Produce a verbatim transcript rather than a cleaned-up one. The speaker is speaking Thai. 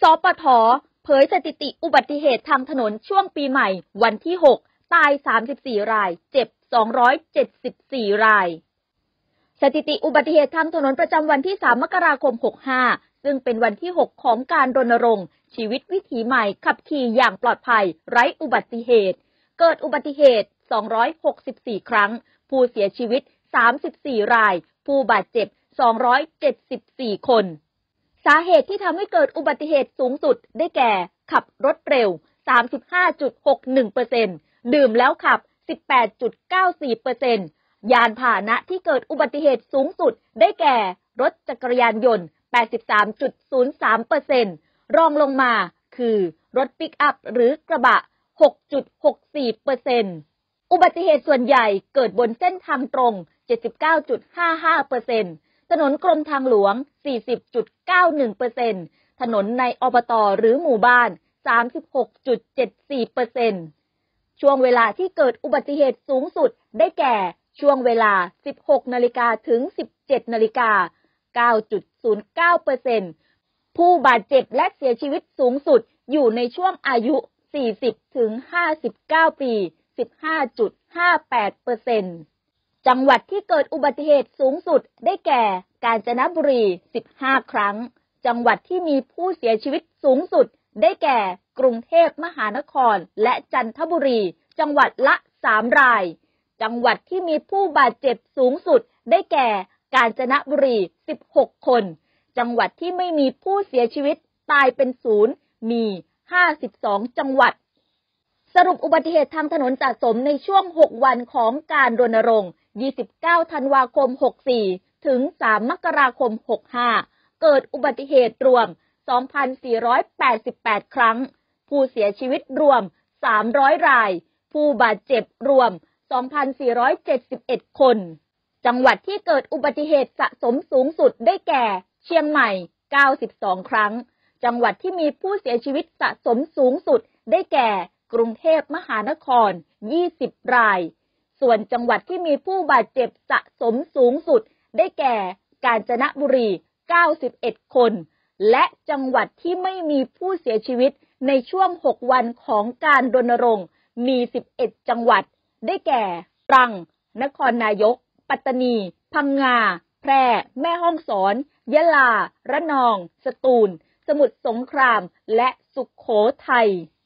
สปท.เผยสถิติอุบัติเหตุทางถนนช่วงปีใหม่วันที่หกตายสามสิบสี่รายเจ็บสองร้อยเจ็ดสิบสี่รายสถิติอุบัติเหตุทางถนนประจำวันที่สามมกราคมหกสิบห้าซึ่งเป็นวันที่หกของการรณรงค์ชีวิตวิถีใหม่ขับขี่อย่างปลอดภัยไร้อุบัติเหตุเกิดอุบัติเหตุสองร้อยหกสิบสี่ครั้งผู้เสียชีวิตสามสิบสี่รายผู้บาดเจ็บสองร้อยเจ็ดสิบสี่คนสาเหตุที่ทำให้เกิดอุบัติเหตุสูงสุดได้แก่ขับรถเร็ว สามสิบห้าจุดหกหนึ่งเปอร์เซ็นต์ ดื่มแล้วขับ สิบแปดจุดเก้าสี่เปอร์เซ็นต์ ยานพาหนะที่เกิดอุบัติเหตุสูงสุดได้แก่รถจักรยานยนต์ แปดสิบสามจุดศูนย์สามเปอร์เซ็นต์ รองลงมาคือรถปิกอัพหรือกระบะ หกจุดหกสี่เปอร์เซ็นต์ อุบัติเหตุส่วนใหญ่เกิดบนเส้นทางตรง เจ็ดสิบเก้าจุดห้าห้าเปอร์เซ็นต์ ถนนกรมทางหลวง สี่สิบจุดเก้าหนึ่งเปอร์เซ็นต์ ถนนในอบต.หรือหมู่บ้าน สามสิบหกจุดเจ็ดสี่เปอร์เซ็นต์ ช่วงเวลาที่เกิดอุบัติเหตุสูงสุดได้แก่ช่วงเวลา สิบหกนาฬิกาถึง สิบเจ็ดนาฬิกา เก้าจุดศูนย์เก้าเปอร์เซ็นต์ ผู้บาดเจ็บและเสียชีวิตสูงสุดอยู่ในช่วงอายุ สี่สิบถึงห้าสิบเก้า ปี สิบห้าจุดห้าแปดเปอร์เซ็นต์ จังหวัดที่เกิดอุบัติเหตุสูงสุดได้แก่กาญจนบุรี สิบห้า ครั้งจังหวัดที่มีผู้เสียชีวิตสูงสุดได้แก่กรุงเทพมหานครและจันทบุรีจังหวัดละสามรายจังหวัดที่มีผู้บาดเจ็บสูงสุดได้แก่กาญจนบุรีสิบหกคนจังหวัดที่ไม่มีผู้เสียชีวิตตายเป็นศูนย์มีห้าสิบสองจังหวัดสรุปอุบัติเหตุทางถนนสะสมในช่วงหกวันของการรณรงค์ยี่สิบเก้าธันวาคมหกสิบสี่ถึงสามมกราคมหกสิบห้าเกิดอุบัติเหตุรวม สองพันสี่ร้อยแปดสิบแปด ครั้งผู้เสียชีวิตรวมสามร้อยรายผู้บาดเจ็บรวม สองพันสี่ร้อยเจ็ดสิบเอ็ด คนจังหวัดที่เกิดอุบัติเหตุสะสมสูงสุดได้แก่เชียงใหม่เก้าสิบสองครั้งจังหวัดที่มีผู้เสียชีวิตสะสมสูงสุดได้แก่กรุงเทพมหานครยี่สิบรายส่วนจังหวัดที่มีผู้บาดเจ็บสะสมสูงสุดได้แก่กาญจนบุรีเก้าสิบเอ็ดคนและจังหวัดที่ไม่มีผู้เสียชีวิตในช่วงหกวันของการรณรงค์มีสิบเอ็ดจังหวัดได้แก่ตรังนครนายกปัตตานีพังงาแพร่แม่ฮ่องสอนยะลาระนองสตูลสมุทรสงครามและสุโขทัย